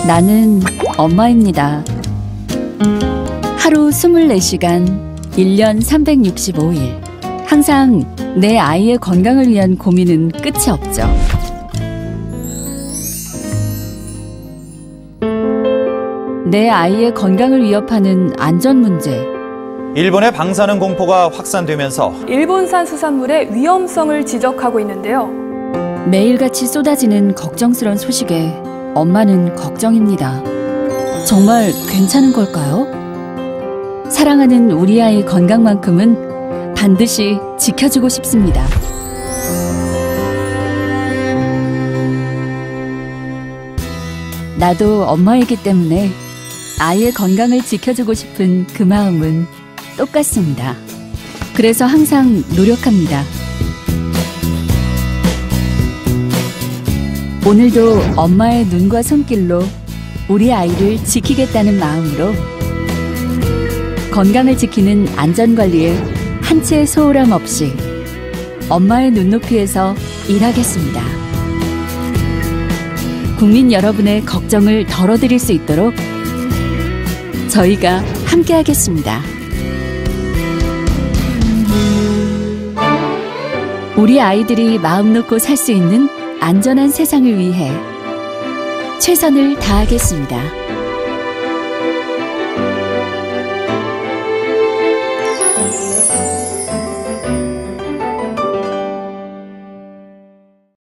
나는 엄마입니다. 하루 24시간, 1년 365일. 항상 내 아이의 건강을 위한 고민은 끝이 없죠. 내 아이의 건강을 위협하는 안전 문제. 일본의 방사능 공포가 확산되면서 일본산 수산물의 위험성을 지적하고 있는데요. 매일같이 쏟아지는 걱정스러운 소식에 엄마는 걱정입니다. 정말 괜찮은 걸까요? 사랑하는 우리 아이 건강만큼은 반드시 지켜주고 싶습니다. 나도 엄마이기 때문에 아이의 건강을 지켜주고 싶은 그 마음은 똑같습니다. 그래서 항상 노력합니다. 오늘도 엄마의 눈과 손길로 우리 아이를 지키겠다는 마음으로 건강을 지키는 안전관리에 한 치의 소홀함 없이 엄마의 눈높이에서 일하겠습니다. 국민 여러분의 걱정을 덜어드릴 수 있도록 저희가 함께하겠습니다. 우리 아이들이 마음 놓고 살 수 있는 안전한 세상을 위해 최선을 다하겠습니다.